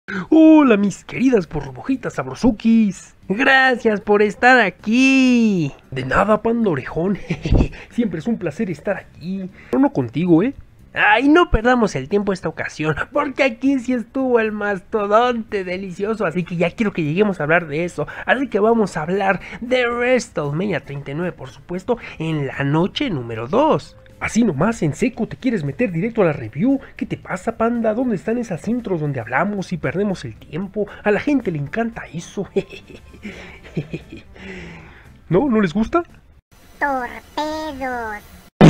Hola mis queridas burbujitas sabrosukis. Gracias por estar aquí. De nada, Panda Orejón. Siempre es un placer estar aquí. Pero no contigo, Ay, no perdamos el tiempo esta ocasión, porque aquí sí estuvo el mastodonte delicioso, así que ya quiero que lleguemos a hablar de eso. Así que vamos a hablar de WrestleMania 39, por supuesto, en la noche número 2. Así nomás, en seco, ¿te quieres meter directo a la review? ¿Qué te pasa, Panda? ¿Dónde están esas intros donde hablamos y perdemos el tiempo? A la gente le encanta eso. ¿No? ¿No les gusta? Torpedos.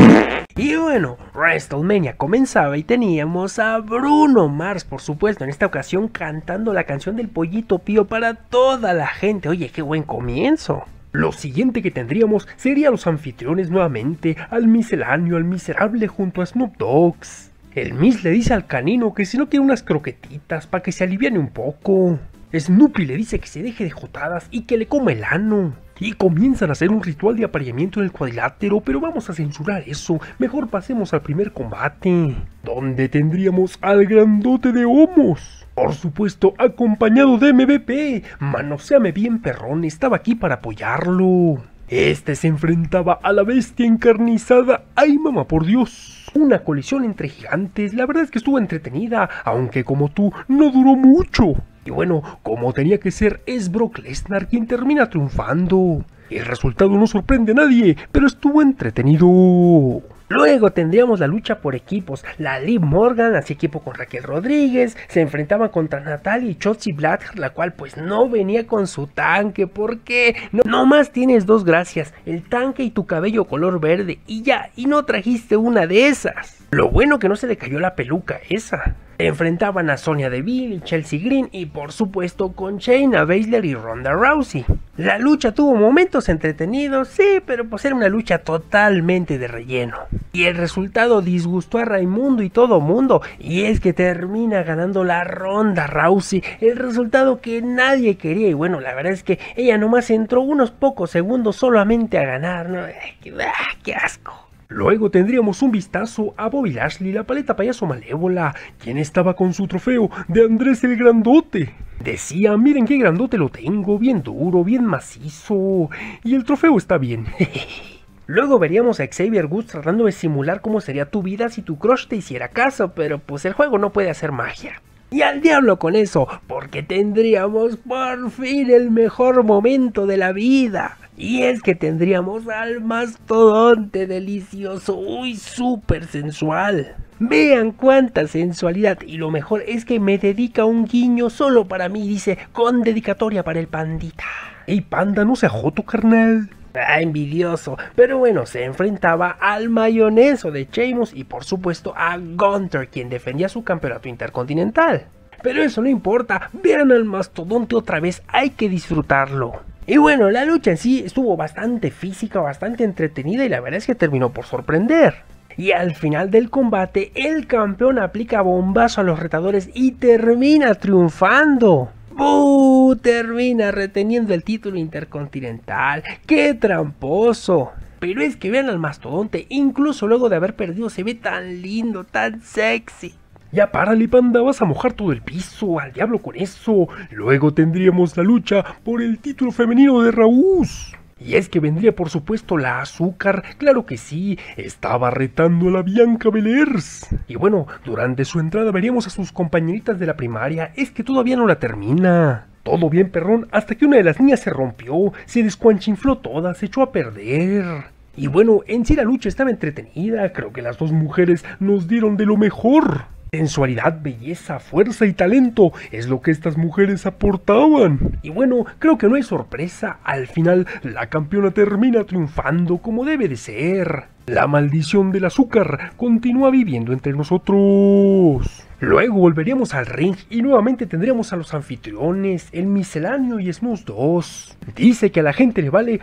Y bueno, WrestleMania comenzaba y teníamos a Bruno Mars, por supuesto, en esta ocasión cantando la canción del Pollito Pío para toda la gente. Oye, qué buen comienzo. Lo siguiente que tendríamos sería los anfitriones nuevamente, al misceláneo, al miserable junto a Snoop Dogs. El Miz le dice al canino que si no quiere unas croquetitas para que se aliviane un poco. Snoopy le dice que se deje de jotadas y que le coma el ano. Y comienzan a hacer un ritual de apareamiento en el cuadrilátero, pero vamos a censurar eso. Mejor pasemos al primer combate, donde tendríamos al grandote de Homos. Por supuesto, acompañado de MVP. Manoséame bien, perrón, estaba aquí para apoyarlo. Este se enfrentaba a la bestia encarnizada. ¡Ay, mamá, por Dios! Una colisión entre gigantes. La verdad es que estuvo entretenida, aunque como tú, no duró mucho. Y bueno, como tenía que ser, es Brock Lesnar quien termina triunfando. El resultado no sorprende a nadie, pero estuvo entretenido. Luego tendríamos la lucha por equipos. La Liv Morgan hacía equipo con Raquel Rodríguez, se enfrentaban contra Natalia y Shotzi Blackheart, la cual pues no venía con su tanque, porque no más tienes dos gracias, el tanque y tu cabello color verde, y ya, y no trajiste una de esas. Lo bueno que no se le cayó la peluca esa. Se enfrentaban a Sonya Deville y Chelsea Green y por supuesto con Shayna Baszler y Ronda Rousey. La lucha tuvo momentos entretenidos, sí, pero pues era una lucha totalmente de relleno. Y el resultado disgustó a Raimundo y todo mundo, y es que termina ganando la Ronda Rousey, el resultado que nadie quería, y bueno, la verdad es que ella nomás entró unos pocos segundos solamente a ganar, ¿no? ¡Qué asco! Luego tendríamos un vistazo a Bobby Lashley, la paleta payaso malévola, quien estaba con su trofeo de Andrés el Grandote. Decía, miren qué grandote lo tengo, bien duro, bien macizo, y el trofeo está bien. Luego veríamos a Xavier Woods tratando de simular cómo sería tu vida si tu crush te hiciera caso, pero pues el juego no puede hacer magia. Y al diablo con eso, porque tendríamos por fin el mejor momento de la vida. Y es que tendríamos al mastodonte delicioso, uy, súper sensual. Vean cuánta sensualidad, y lo mejor es que me dedica un guiño solo para mí, dice, con dedicatoria para el pandita. Ey, Panda, no seas joto, carnal. Ah, envidioso, pero bueno, se enfrentaba al mayoneso de Sheamus y por supuesto a Gunther, quien defendía su campeonato intercontinental. Pero eso no importa, vean al mastodonte otra vez, hay que disfrutarlo. Y bueno, la lucha en sí estuvo bastante física, bastante entretenida y la verdad es que terminó por sorprender. Y al final del combate, el campeón aplica bombazo a los retadores y termina triunfando. Termina reteniendo el título intercontinental. ¡Qué tramposo! Pero es que vean al mastodonte, incluso luego de haber perdido se ve tan lindo, tan sexy. Ya párale, Panda, vas a mojar todo el piso, al diablo con eso. Luego tendríamos la lucha por el título femenino de Raúl. Y es que vendría por supuesto la Azúcar, claro que sí, estaba retando a la Bianca Belair. Y bueno, durante su entrada veríamos a sus compañeritas de la primaria, es que todavía no la termina. Todo bien, perrón, hasta que una de las niñas se rompió, se descuanchinfló toda, se echó a perder. Y bueno, en sí la lucha estaba entretenida, creo que las dos mujeres nos dieron de lo mejor. Sensualidad, belleza, fuerza y talento es lo que estas mujeres aportaban. Y bueno, creo que no hay sorpresa, al final la campeona termina triunfando como debe de ser. La maldición del azúcar continúa viviendo entre nosotros. Luego volveríamos al ring y nuevamente tendríamos a los anfitriones, el misceláneo y Snooze 2. Dice que a la gente le vale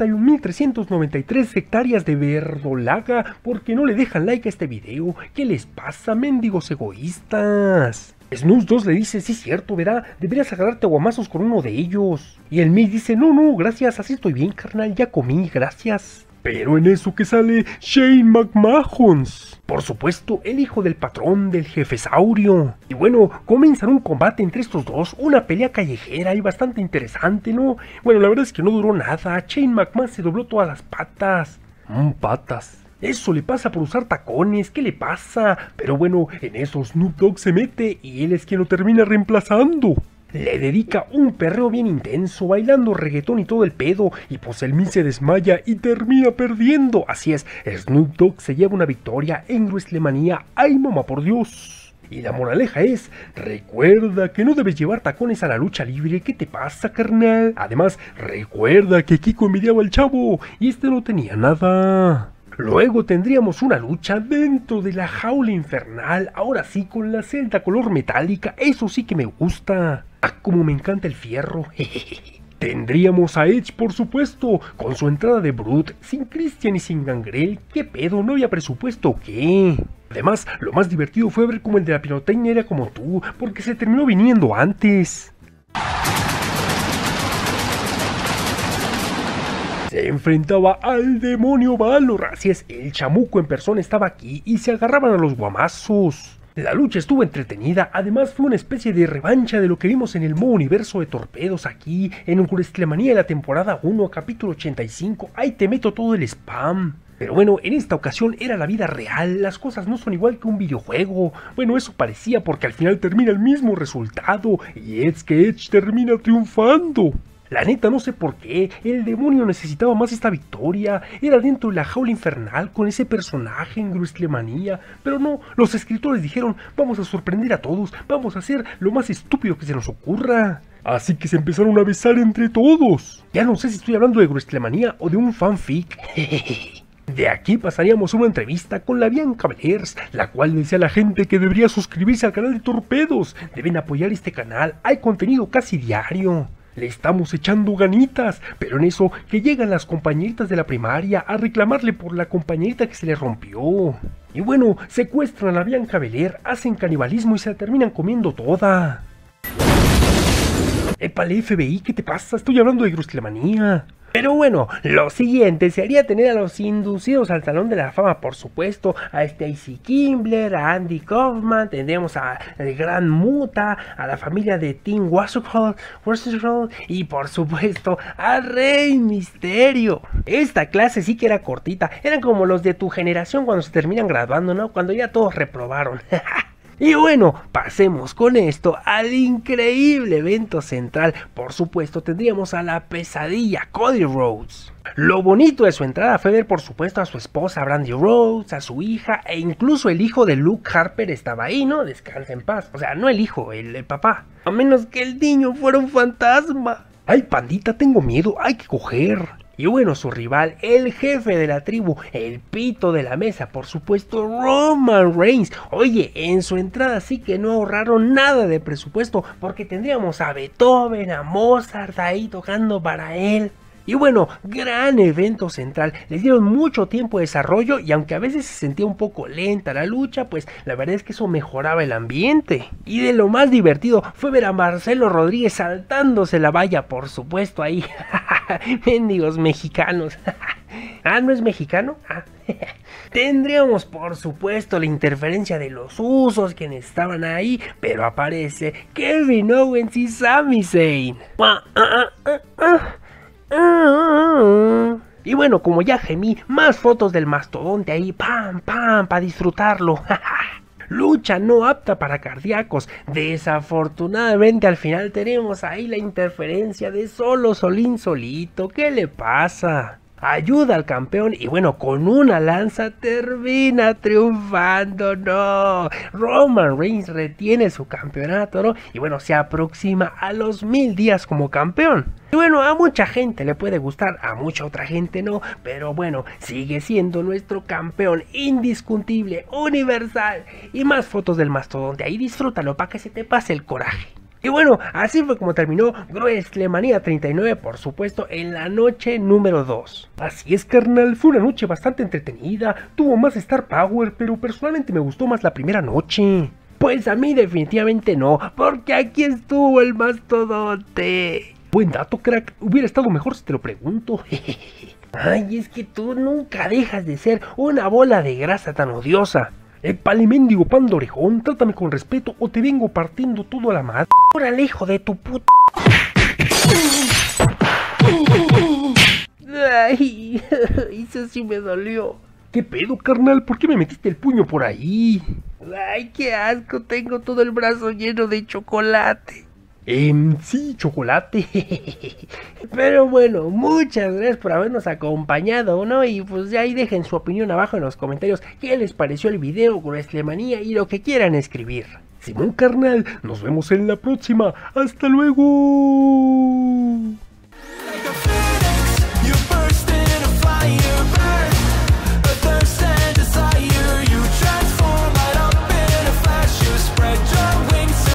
81.393 hectáreas de verdolaga porque no le dejan like a este video. ¿Qué les pasa, mendigos egoístas? Snooze 2 le dice, sí es cierto, ¿verdad? Deberías agarrarte a guamazos con uno de ellos. Y el Miz dice, no, gracias, así estoy bien, carnal, ya comí, gracias. Pero en eso que sale Shane McMahons. Por supuesto, el hijo del patrón del jefe Saurio. Y bueno, comienzan un combate entre estos dos, una pelea callejera y bastante interesante, ¿no? Bueno, la verdad es que no duró nada. Shane McMahon se dobló todas las patas. Patas. Eso le pasa por usar tacones, ¿qué le pasa? Pero bueno, en eso Snoop Dogg se mete y él es quien lo termina reemplazando. Le dedica un perreo bien intenso, bailando reggaetón y todo el pedo, y pues el Miz se desmaya y termina perdiendo. Así es, Snoop Dogg se lleva una victoria en WrestleMania. ¡Ay, mamá, por Dios! Y la moraleja es, recuerda que no debes llevar tacones a la lucha libre. ¿Qué te pasa, carnal? Además, recuerda que Kiko envidiaba al chavo, y este no tenía nada. Luego tendríamos una lucha dentro de la jaula infernal, ahora sí con la celda color metálica, eso sí que me gusta. Ah, como me encanta el fierro. Tendríamos a Edge, por supuesto, con su entrada de Brute, sin Christian y sin Gangrel. ¿Qué pedo? ¿No había presupuesto o qué? Además, lo más divertido fue ver cómo el de la pirotecnia era como tú, porque se terminó viniendo antes. Se enfrentaba al demonio Valor, así es, el chamuco en persona estaba aquí y se agarraban a los guamazos. La lucha estuvo entretenida, además fue una especie de revancha de lo que vimos en el modo universo de torpedos aquí, en WrestleMania de la temporada 1, capítulo 85, ahí te meto todo el spam. Pero bueno, en esta ocasión era la vida real, las cosas no son igual que un videojuego. Bueno, eso parecía porque al final termina el mismo resultado, y es que Edge termina triunfando. La neta no sé por qué, el demonio necesitaba más esta victoria, era dentro de la jaula infernal con ese personaje en WrestleMania, pero no, los escritores dijeron, vamos a sorprender a todos, vamos a hacer lo más estúpido que se nos ocurra. Así que se empezaron a besar entre todos. Ya no sé si estoy hablando de WrestleMania o de un fanfic. De aquí pasaríamos a una entrevista con la Bianca Belair, la cual decía a la gente que debería suscribirse al canal de Torpedos, deben apoyar este canal, hay contenido casi diario. Le estamos echando ganitas, pero en eso que llegan las compañeritas de la primaria a reclamarle por la compañerita que se le rompió. Y bueno, secuestran a la Bianca Belair, hacen canibalismo y se la terminan comiendo toda. Épale, FBI, ¿qué te pasa? Estoy hablando de WrestleMania. Pero bueno, lo siguiente sería tener a los inducidos al Salón de la Fama, por supuesto, a Stacy Kimbler, a Andy Kaufman, tendríamos a el Gran Muta, a la familia de Tim Wasserfall, y por supuesto a Rey Misterio. Esta clase sí que era cortita, eran como los de tu generación cuando se terminan graduando, ¿no? Cuando ya todos reprobaron. Y bueno, pasemos con esto al increíble evento central. Por supuesto tendríamos a la pesadilla Cody Rhodes. Lo bonito de su entrada fue ver por supuesto a su esposa Brandi Rhodes, a su hija e incluso el hijo de Luke Harper estaba ahí, ¿no? Descansa en paz. O sea, no el hijo, el papá. A menos que el niño fuera un fantasma. Ay, pandita, tengo miedo, hay que coger. Y bueno, su rival, el jefe de la tribu, el pito de la mesa, por supuesto, Roman Reigns. Oye, en su entrada sí que no ahorraron nada de presupuesto, porque tendríamos a Beethoven, a Mozart ahí tocando para él. Y bueno, gran evento central, les dieron mucho tiempo de desarrollo y aunque a veces se sentía un poco lenta la lucha, pues la verdad es que eso mejoraba el ambiente. Y de lo más divertido fue ver a Marcelo Rodríguez saltándose la valla, por supuesto ahí. Mendigos mexicanos. Ah, ¿no es mexicano? Ah. Tendríamos por supuesto la interferencia de los usos quienes estaban ahí, pero aparece Kevin Owens y Sami Zayn. Y bueno, como ya gemí, más fotos del mastodonte ahí, pam, pam, para disfrutarlo. Lucha no apta para cardíacos. Desafortunadamente al final tenemos ahí la interferencia de Solín solito. ¿Qué le pasa? Ayuda al campeón y bueno, con una lanza termina triunfando, no. Roman Reigns retiene su campeonato, ¿no? Y bueno, se aproxima a los 1000 días como campeón. Y bueno, a mucha gente le puede gustar, a mucha otra gente no, pero bueno, sigue siendo nuestro campeón indiscutible, universal. Y más fotos del mastodonte, ahí disfrútalo para que se te pase el coraje. Y bueno, así fue como terminó WrestleMania 39, por supuesto, en la noche número 2. Así es, carnal, fue una noche bastante entretenida, tuvo más Star Power, pero personalmente me gustó más la primera noche. Pues a mí definitivamente no, porque aquí estuvo el mastodonte. Buen dato, crack, hubiera estado mejor si te lo pregunto. Ay, es que tú nunca dejas de ser una bola de grasa tan odiosa. Épale, mendigo pan de orejón, trátame con respeto o te vengo partiendo todo a la madre. Órale, hijo de tu puta. Ay, eso sí me dolió. ¿Qué pedo, carnal? ¿Por qué me metiste el puño por ahí? Ay, qué asco, tengo todo el brazo lleno de chocolate. Sí, chocolate. Pero bueno, muchas gracias por habernos acompañado, ¿no? Y pues ya ahí dejen su opinión abajo en los comentarios. ¿Qué les pareció el video con Wrestlemania y lo que quieran escribir? Simón, carnal, nos vemos en la próxima. ¡Hasta luego!